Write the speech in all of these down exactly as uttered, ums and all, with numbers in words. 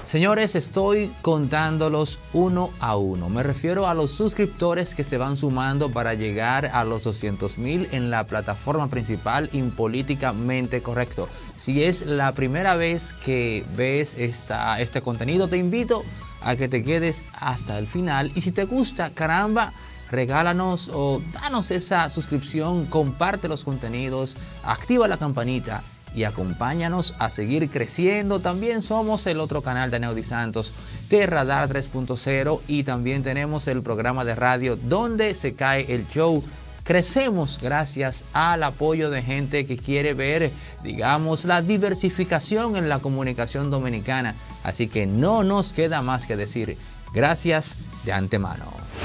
Señores, estoy contándolos uno a uno. Me refiero a los suscriptores que se van sumando para llegar a los doscientos mil en la plataforma principal Impolíticamente Correcto. Si es la primera vez que ves esta, este contenido, te invito a que te quedes hasta el final. Y si te gusta, caramba, regálanos o danos esa suscripción, comparte los contenidos, activa la campanita y acompáñanos a seguir creciendo. También somos el otro canal de Neody Santos de Radar tres punto cero y también tenemos el programa de radio Donde se cae el show. Crecemos gracias al apoyo de gente que quiere ver, digamos, la diversificación en la comunicación dominicana. Así que no nos queda más que decir gracias de antemano.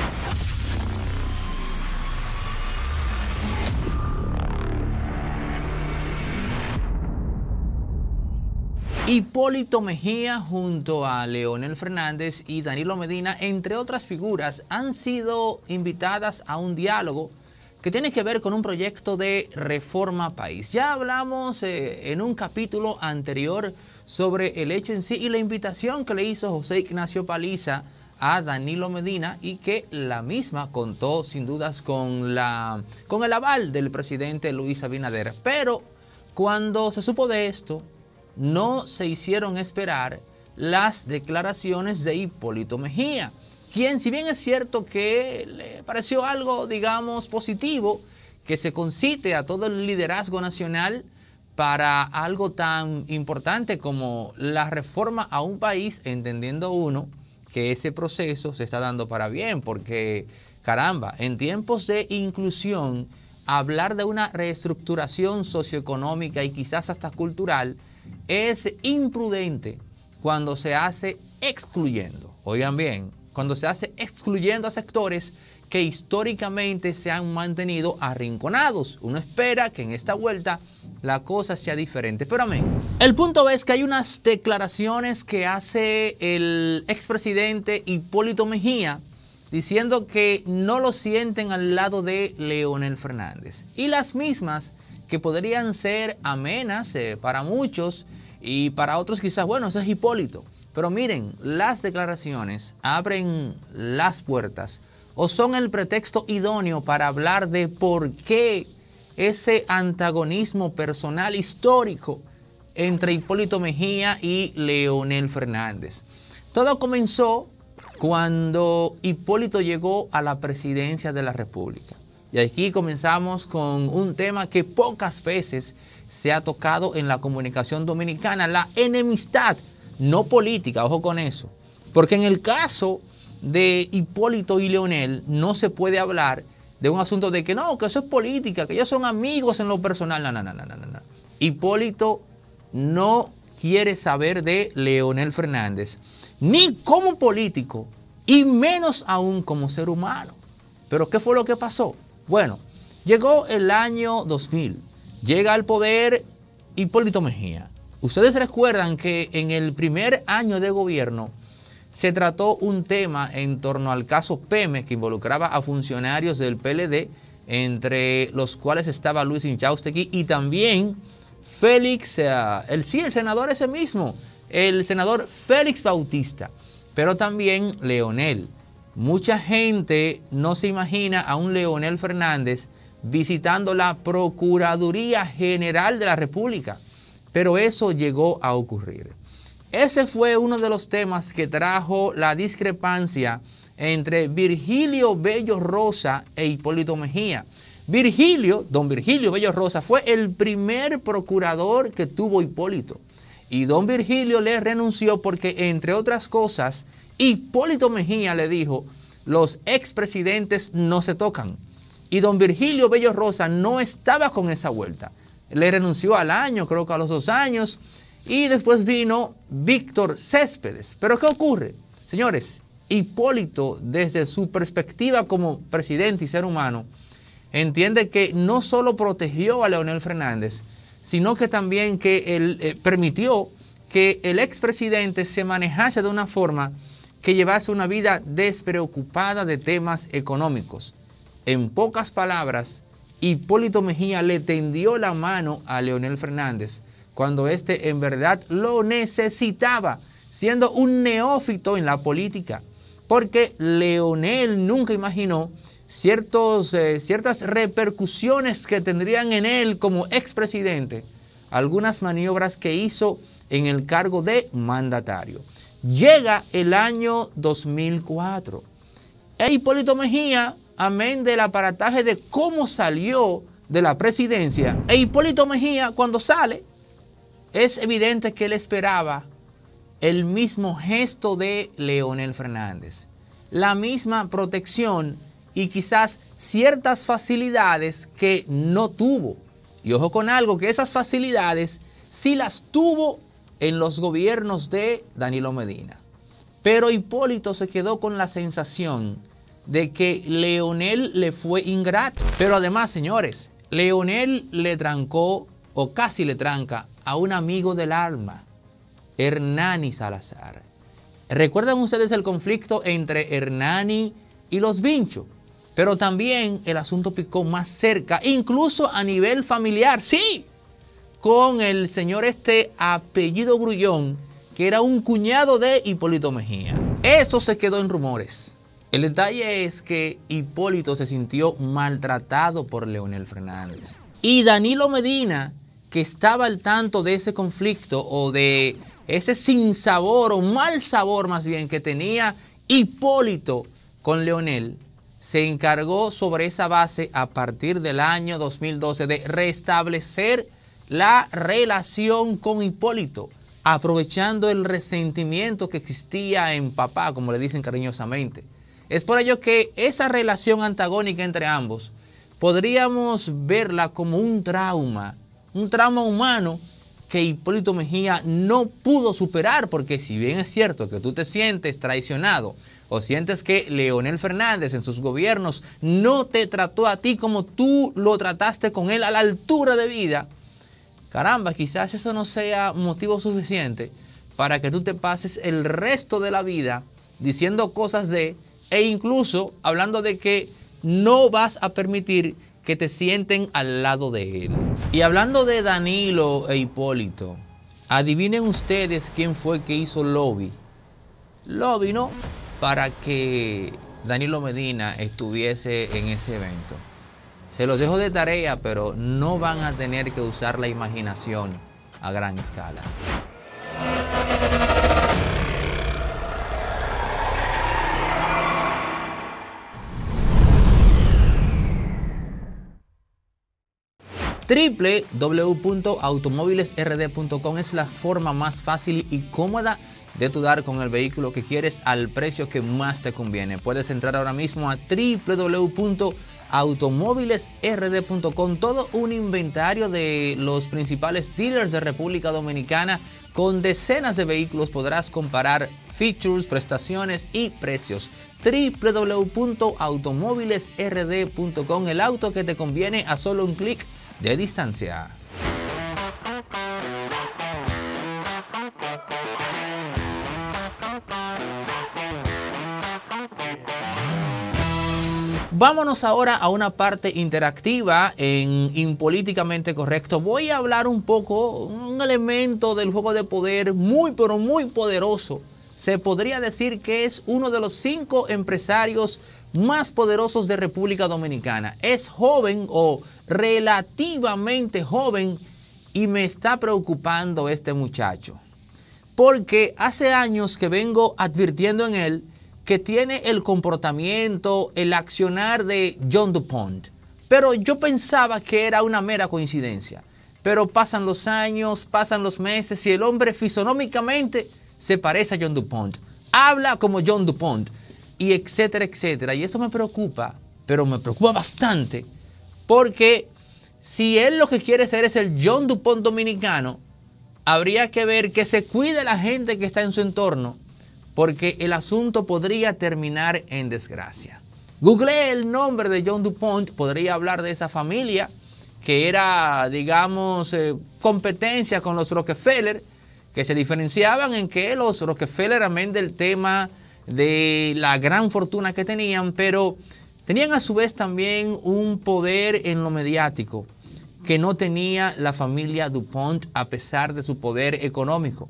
Hipólito Mejía junto a Leonel Fernández y Danilo Medina, entre otras figuras, han sido invitadas a un diálogo que tiene que ver con un proyecto de reforma país. Ya hablamos eh, en un capítulo anterior sobre el hecho en sí y la invitación que le hizo José Ignacio Paliza a Danilo Medina y que la misma contó sin dudas con, la, con el aval del presidente Luis Abinader. Pero cuando se supo de esto, no se hicieron esperar las declaraciones de Hipólito Mejía, quien, si bien es cierto que le pareció algo, digamos, positivo, que se concite a todo el liderazgo nacional para algo tan importante como la reforma a un país, entendiendo uno que ese proceso se está dando para bien, porque, caramba, en tiempos de inclusión, hablar de una reestructuración socioeconómica y quizás hasta cultural es imprudente cuando se hace excluyendo, oigan bien, cuando se hace excluyendo a sectores que históricamente se han mantenido arrinconados. Uno espera que en esta vuelta la cosa sea diferente, pero amén. El punto es que hay unas declaraciones que hace el expresidente Hipólito Mejía diciendo que no lo sienten al lado de Leonel Fernández. Y las mismas que podrían ser amenas eh, para muchos y para otros quizás, bueno, ese es Hipólito. Pero miren, las declaraciones abren las puertas o son el pretexto idóneo para hablar de por qué ese antagonismo personal histórico entre Hipólito Mejía y Leonel Fernández. Todo comenzó cuando Hipólito llegó a la presidencia de la República. Y aquí comenzamos con un tema que pocas veces se ha tocado en la comunicación dominicana, la enemistad, no política, ojo con eso. Porque en el caso de Hipólito y Leonel no se puede hablar de un asunto de que no, que eso es política, que ellos son amigos en lo personal. No, no, no, no, no, no. Hipólito no quiere saber de Leonel Fernández, ni como político, y menos aún como ser humano. ¿Pero qué fue lo que pasó? Bueno, llegó el año dos mil, llega al poder Hipólito Mejía. Ustedes recuerdan que en el primer año de gobierno se trató un tema en torno al caso Pemex que involucraba a funcionarios del P L D, entre los cuales estaba Luis Inchaustegui y también Félix, uh, el, sí, el senador ese mismo, el senador Félix Bautista, pero también Leonel. Mucha gente no se imagina a un Leonel Fernández visitando la Procuraduría General de la República, pero eso llegó a ocurrir. Ese fue uno de los temas que trajo la discrepancia entre Virgilio Bello Rosa e Hipólito Mejía. Virgilio, don Virgilio Bello Rosa, fue el primer procurador que tuvo Hipólito. Y don Virgilio le renunció porque, entre otras cosas, Hipólito Mejía le dijo, los expresidentes no se tocan. Y don Virgilio Bello Rosa no estaba con esa vuelta. Le renunció al año, creo que a los dos años. Y después vino Víctor Céspedes. ¿Pero qué ocurre? Señores, Hipólito, desde su perspectiva como presidente y ser humano, entiende que no solo protegió a Leonel Fernández, sino que también que él eh, permitió que el expresidente se manejase de una forma que llevase una vida despreocupada de temas económicos. En pocas palabras, Hipólito Mejía le tendió la mano a Leonel Fernández cuando éste en verdad lo necesitaba siendo un neófito en la política, porque Leonel nunca imaginó ciertos, eh, ciertas repercusiones que tendrían en él como expresidente, algunas maniobras que hizo en el cargo de mandatario. Llega el año dos mil cuatro. E Hipólito Mejía, amén del aparataje de cómo salió de la presidencia, e Hipólito Mejía cuando sale, es evidente que él esperaba el mismo gesto de Leonel Fernández, la misma protección y quizás ciertas facilidades que no tuvo. Y ojo con algo, que esas facilidades sí las tuvo en los gobiernos de Danilo Medina. Pero Hipólito se quedó con la sensación de que Leonel le fue ingrato. Pero además, señores, Leonel le trancó, o casi le tranca, a un amigo del alma, Hernani Salazar. ¿Recuerdan ustedes el conflicto entre Hernani y los Vinchos? Pero también el asunto picó más cerca, incluso a nivel familiar, sí, con el señor este apellido Grullón, que era un cuñado de Hipólito Mejía. Eso se quedó en rumores. El detalle es que Hipólito se sintió maltratado por Leonel Fernández. Y Danilo Medina, que estaba al tanto de ese conflicto o de ese sinsabor o mal sabor más bien que tenía Hipólito con Leonel, se encargó sobre esa base a partir del año dos mil doce de restablecer la relación con Hipólito, aprovechando el resentimiento que existía en papá, como le dicen cariñosamente. Es por ello que esa relación antagónica entre ambos podríamos verla como un trauma, un trauma humano que Hipólito Mejía no pudo superar, porque si bien es cierto que tú te sientes traicionado o sientes que Leonel Fernández en sus gobiernos no te trató a ti como tú lo trataste con él a la altura de vida, caramba, quizás eso no sea motivo suficiente para que tú te pases el resto de la vida diciendo cosas de, e incluso hablando de que no vas a permitir que te sienten al lado de él. Y hablando de Danilo e Hipólito, adivinen ustedes quién fue que hizo lobby. Lobby, ¿no? Para que Danilo Medina estuviese en ese evento. Se los dejo de tarea, pero no van a tener que usar la imaginación a gran escala. doble u doble u doble u punto automóviles r d punto com es la forma más fácil y cómoda de tu dar con el vehículo que quieres al precio que más te conviene. Puedes entrar ahora mismo a doble u doble u doble u punto automóviles r d punto com, todo un inventario de los principales dealers de República Dominicana con decenas de vehículos. Podrás comparar features, prestaciones y precios. doble u doble u doble u punto automóviles r d punto com, el auto que te conviene a solo un clic de distancia. Vámonos ahora a una parte interactiva en Impolíticamente Correcto. Voy a hablar un poco, un elemento del juego de poder muy, pero muy poderoso. Se podría decir que es uno de los cinco empresarios más poderosos de República Dominicana. Es joven o relativamente joven y me está preocupando este muchacho. Porque hace años que vengo advirtiendo en él que tiene el comportamiento, el accionar de John DuPont. Pero yo pensaba que era una mera coincidencia. Pero pasan los años, pasan los meses y el hombre fisonómicamente se parece a John DuPont. Habla como John DuPont y etcétera, etcétera. Y eso me preocupa, pero me preocupa bastante porque si él lo que quiere ser es el John DuPont dominicano, habría que ver que se cuide la gente que está en su entorno, porque el asunto podría terminar en desgracia. Googleé el nombre de John DuPont, podría hablar de esa familia que era, digamos, eh, competencia con los Rockefeller, que se diferenciaban en que los Rockefeller, amén del tema de la gran fortuna que tenían, pero tenían a su vez también un poder en lo mediático que no tenía la familia DuPont a pesar de su poder económico.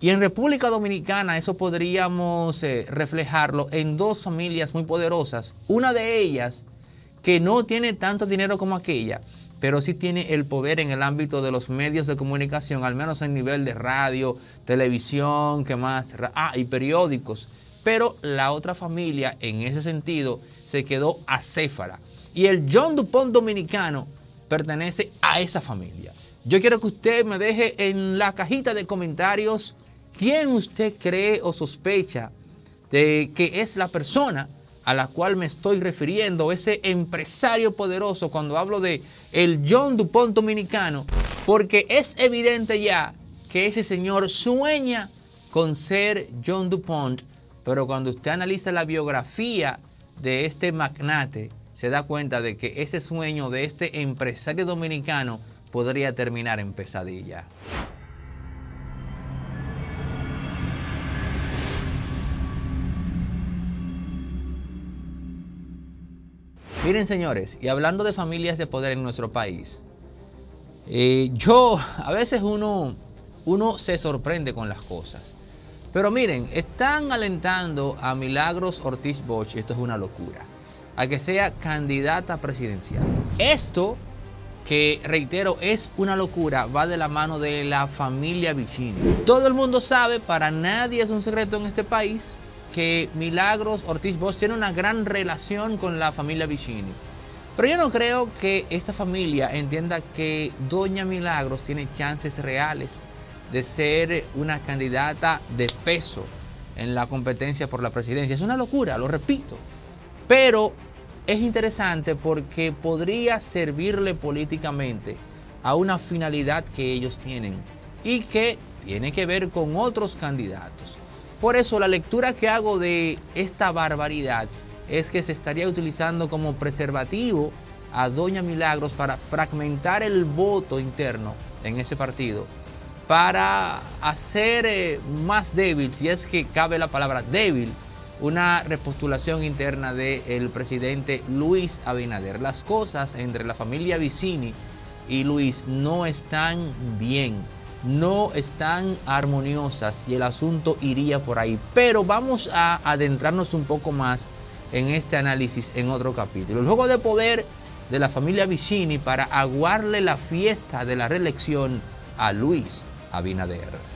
Y en República Dominicana eso podríamos eh, reflejarlo en dos familias muy poderosas. Una de ellas que no tiene tanto dinero como aquella, pero sí tiene el poder en el ámbito de los medios de comunicación, al menos en nivel de radio, televisión, ¿qué más? Ah, y periódicos. Pero la otra familia, en ese sentido, se quedó acéfala. Y el John DuPont dominicano pertenece a esa familia. Yo quiero que usted me deje en la cajita de comentarios quién usted cree o sospecha de que es la persona a la cual me estoy refiriendo, ese empresario poderoso cuando hablo de el John DuPont dominicano, porque es evidente ya que ese señor sueña con ser John DuPont, pero cuando usted analiza la biografía de este magnate, se da cuenta de que ese sueño de este empresario dominicano podría terminar en pesadilla. Miren, señores, y hablando de familias de poder en nuestro país, eh, yo, a veces uno, uno se sorprende con las cosas. Pero miren, están alentando a Milagros Ortiz Bosch, esto es una locura, a que sea candidata presidencial. Esto, que reitero, es una locura, va de la mano de la familia Vicini. Todo el mundo sabe, para nadie es un secreto en este país, que Milagros Ortiz Bosch tiene una gran relación con la familia Vicini. Pero yo no creo que esta familia entienda que doña Milagros tiene chances reales de ser una candidata de peso en la competencia por la presidencia. Es una locura, lo repito. Pero es interesante porque podría servirle políticamente a una finalidad que ellos tienen y que tiene que ver con otros candidatos. Por eso la lectura que hago de esta barbaridad es que se estaría utilizando como preservativo a doña Milagros para fragmentar el voto interno en ese partido, para hacer eh, más débil, si es que cabe la palabra débil, una repostulación interna del presidente Luis Abinader. Las cosas entre la familia Vicini y Luis no están bien, no están armoniosas y el asunto iría por ahí. Pero vamos a adentrarnos un poco más en este análisis en otro capítulo. El juego de poder de la familia Vicini para aguarle la fiesta de la reelección a Luis Abinader.